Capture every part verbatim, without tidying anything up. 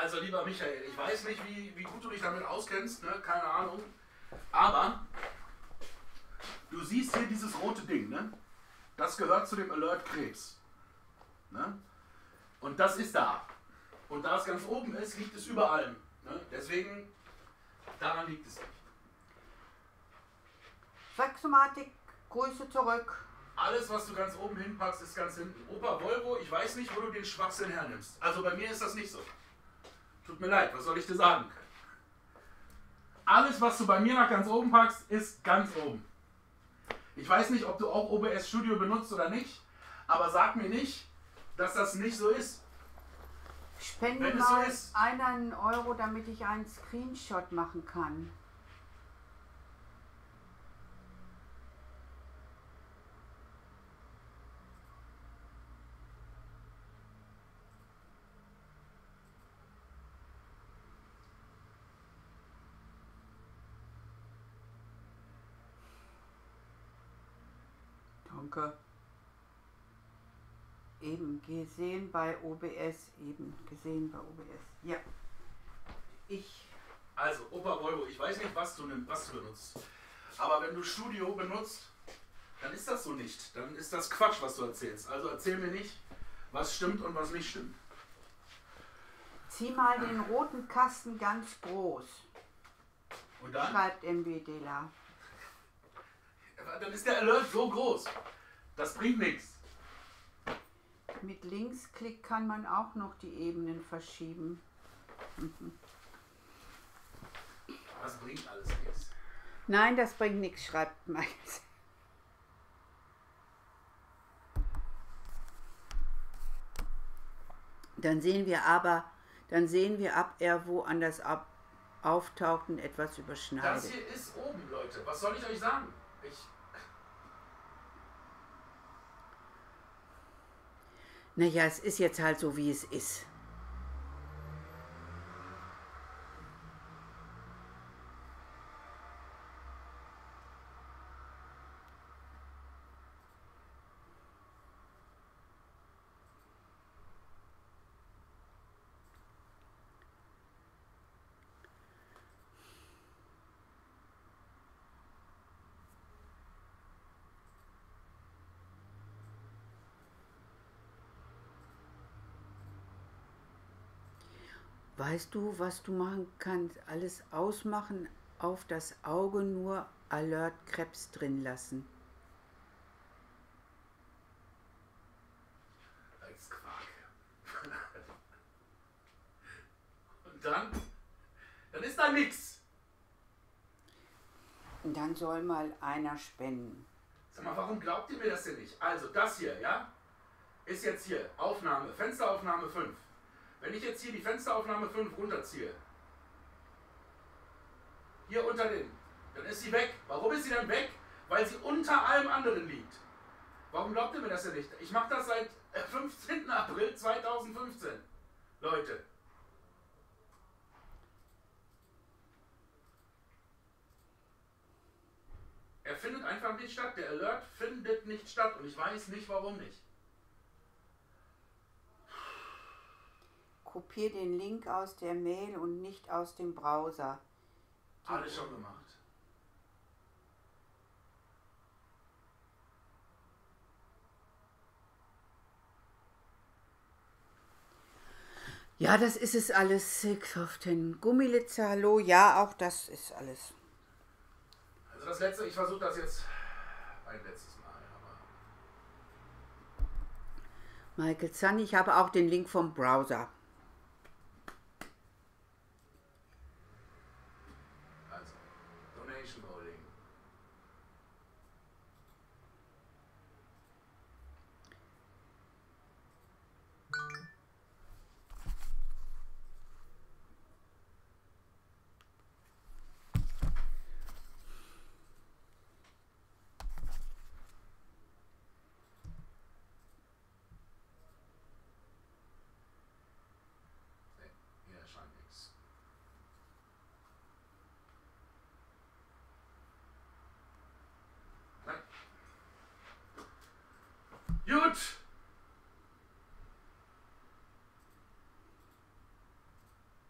Also lieber Michael, ich weiß nicht, wie, wie gut du dich damit auskennst, ne? Keine Ahnung. Aber du siehst hier dieses rote Ding, ne? Das gehört zu dem Alert Krebs. Ne? Und das ist da. Und da es ganz oben ist, liegt es über allem. Ne? Deswegen, daran liegt es nicht. Sechsomatik, Grüße zurück. Alles, was du ganz oben hinpackst, ist ganz hinten. Opa Volvo, ich weiß nicht, wo du den Schwachsinn hernimmst. Also bei mir ist das nicht so. Tut mir leid, was soll ich dir sagen? Alles, was du bei mir nach ganz oben packst, ist ganz oben. Ich weiß nicht, ob du auch O B S Studio benutzt oder nicht, aber sag mir nicht, dass das nicht so ist. Spende Wenn es so mal ist. einen Euro, damit ich einen Screenshot machen kann. Danke. Eben gesehen bei O B S. Eben gesehen bei O B S. Ja. Ich. Also, Opa Volvo, ich weiß nicht, was du, was du benutzt. Aber wenn du Studio benutzt, dann ist das so nicht. Dann ist das Quatsch, was du erzählst. Also erzähl mir nicht, was stimmt und was nicht stimmt. Zieh mal den roten Kasten ganz groß. Und dann? Schreibt MWDler. Dann ist der Alert so groß. Das bringt nichts. Mit Linksklick kann man auch noch die Ebenen verschieben. Das bringt alles nichts. Nein, das bringt nichts, schreibt Max. Dann sehen wir aber, dann sehen wir, ab er woanders ab auftaucht und etwas überschneidet. Das hier ist oben, Leute. Was soll ich euch sagen? Ich Naja, es ist jetzt halt so, wie es ist. Weißt du, was du machen kannst? Alles ausmachen, auf das Auge nur Alert Krebs drin lassen. als Quark. Und dann? Dann ist da nichts. Und dann soll mal einer spenden. Sag mal, warum glaubt ihr mir das denn nicht? Also das hier, ja, ist jetzt hier Aufnahme, Fensteraufnahme fünf. Wenn ich jetzt hier die Fensteraufnahme fünf runterziehe, hier unter den, dann ist sie weg. Warum ist sie dann weg? Weil sie unter allem anderen liegt. Warum glaubt ihr mir das denn nicht? Ich mache das seit fünfzehnten April zweitausendfünfzehn. Leute. Er findet einfach nicht statt. Der Alert findet nicht statt. Und ich weiß nicht, warum nicht. Kopier den Link aus der Mail und nicht aus dem Browser. Die Alles schon gemacht. Ja, das ist es alles. Six auf den Gummilitzer, hallo. Ja, auch das ist alles. Also das letzte, ich versuche das jetzt ein letztes Mal. Aber Michael Zahn, ich habe auch den Link vom Browser. also, Donation Bowling. Hier erscheint nichts. Nein. Gut.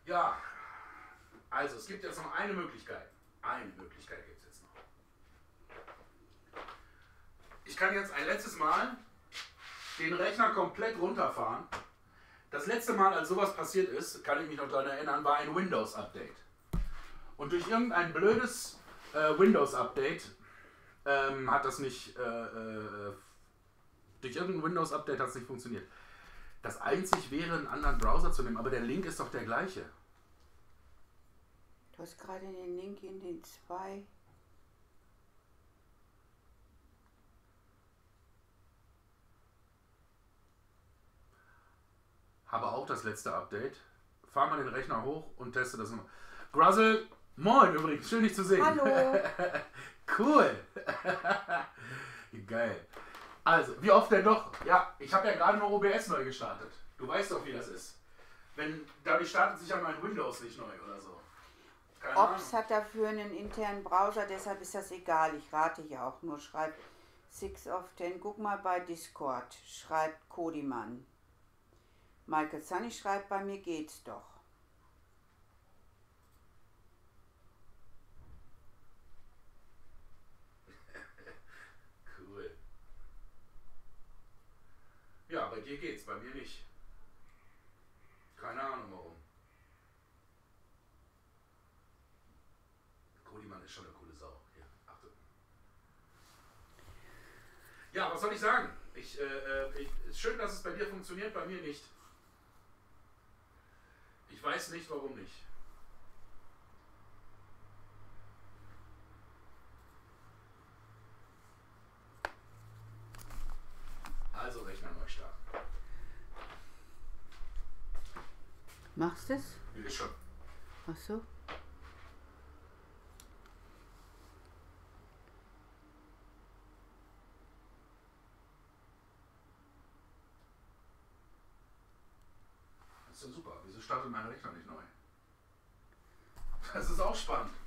Ja, also es gibt jetzt noch eine Möglichkeit. Eine Möglichkeit gibt es jetzt noch. Ich kann jetzt ein letztes Mal den Rechner komplett runterfahren. Das letzte Mal, als sowas passiert ist, kann ich mich noch daran erinnern, war ein Windows-Update. Und durch irgendein blödes äh, Windows-Update ähm, hat das nicht, äh, äh, durch irgendein Windows-Update hat es nicht funktioniert. Das einzig wäre, einen anderen Browser zu nehmen, aber der Link ist doch der gleiche. Du hast gerade den Link in den zwei. Habe auch das letzte Update. Fahr mal den Rechner hoch und teste das mal. Gruzzle, moin übrigens, schön dich zu sehen. Hallo. Cool. Geil. Also, wie oft denn noch? Ja, ich habe ja gerade nur O B S neu gestartet. Du weißt doch, wie das ist. Wenn, dadurch startet sich ja mein Windows nicht neu oder so. Keine Ops Ahnung. hat dafür einen internen Browser, deshalb ist das egal. Ich rate ja auch nur. Schreibt six of ten. Guck mal bei Discord. Schreibt Kodimann. Michael Sunny schreibt, bei mir geht's doch. Cool. Ja, bei dir geht's, bei mir nicht. Keine Ahnung warum. Kodimann ist schon eine coole Sau. Hier, achte. Ja, was soll ich sagen? Ich, äh, ich, ist schön, dass es bei dir funktioniert, bei mir nicht. Ich weiß nicht, warum nicht. Also Rechner neu starten. Machst du es? Ist schon. Ach so. Das ist ja super. Wieso startet mein Rechner nicht neu? Das ist auch spannend.